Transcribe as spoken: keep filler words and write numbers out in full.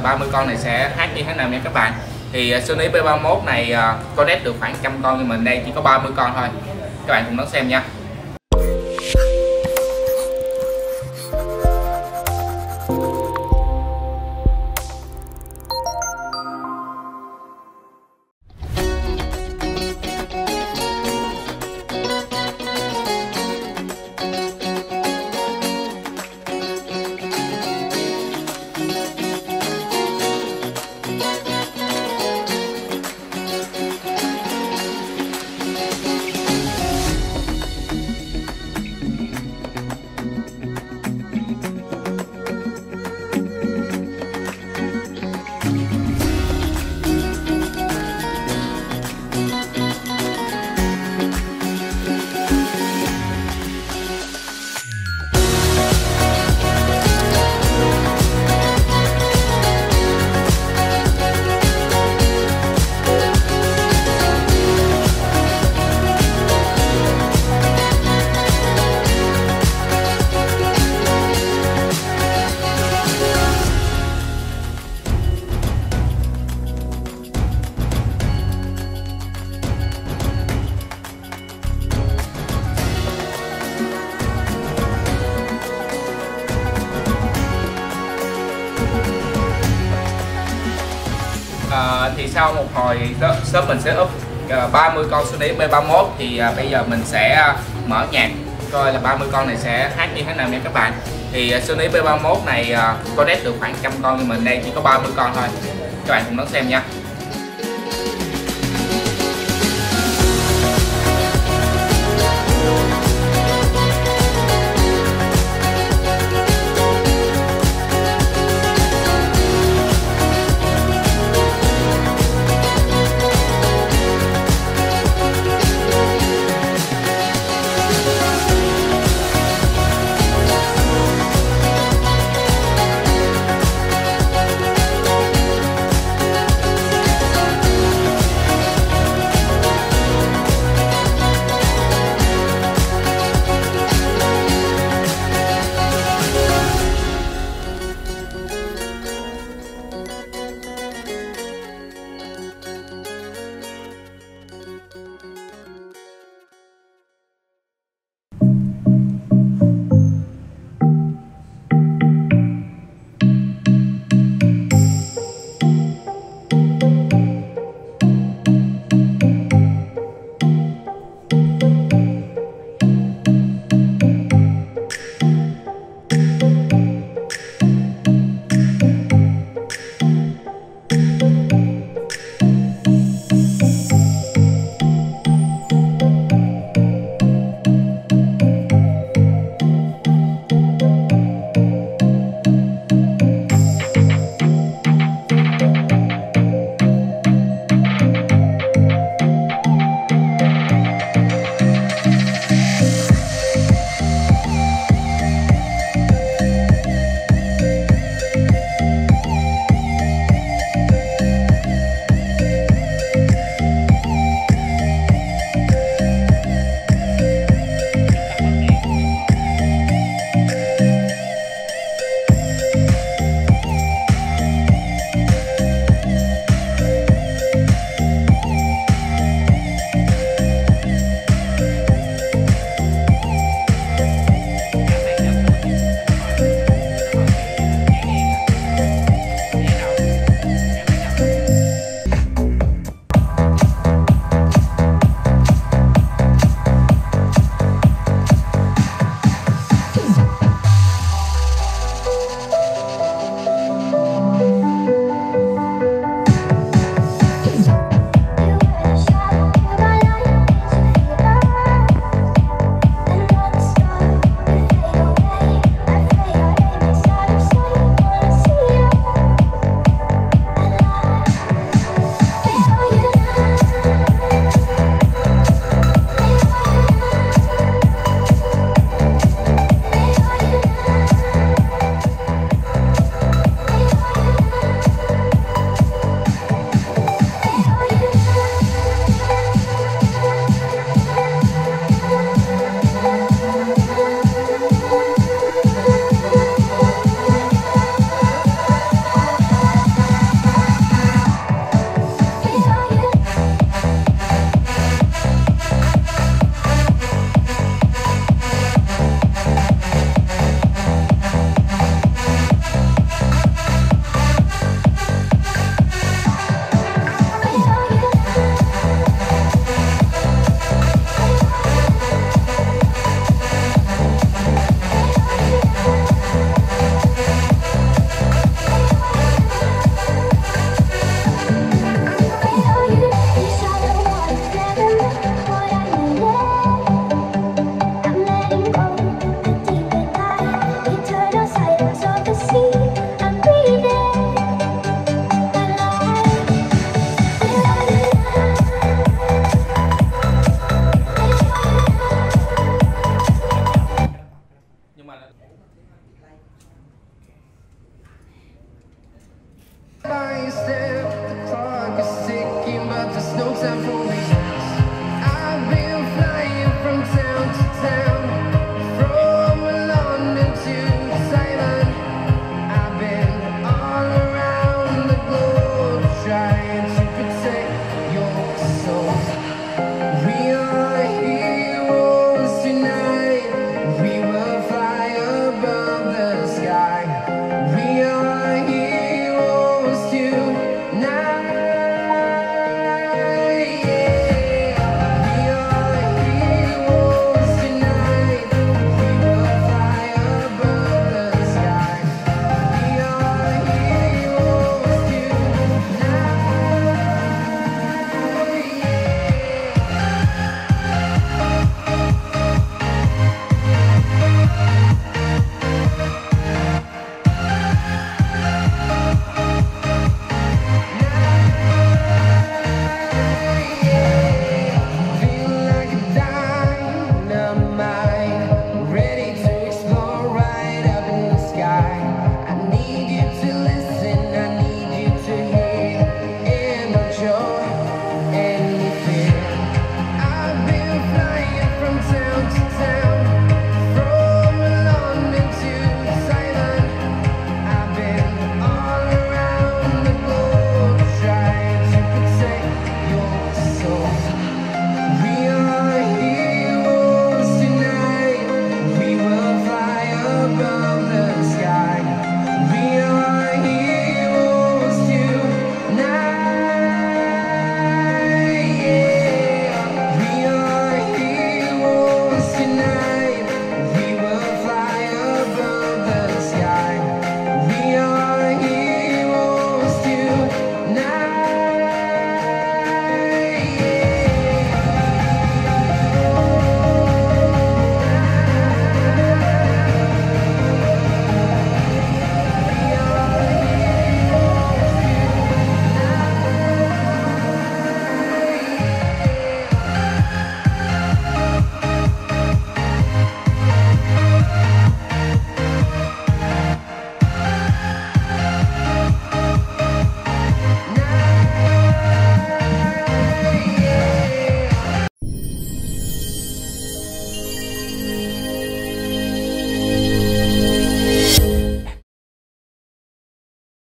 ba mươi con này sẽ hát như thế nào nha các bạn. Thì Sony B ba mốt này có đét được khoảng trăm con, nhưng mình đây chỉ có ba mươi con thôi. Các bạn cùng đón xem nha. À, thì sau một hồi shop mình sẽ up uh, ba mươi con Sony B ba mốt, thì uh, bây giờ mình sẽ uh, mở nhạc coi là ba mươi con này sẽ hát như thế nào nha các bạn. Thì uh, Sony B ba mốt này uh, có đét được khoảng trăm con, nhưng mình đây chỉ có ba mươi con thôi. Các bạn cùng đón xem nha. example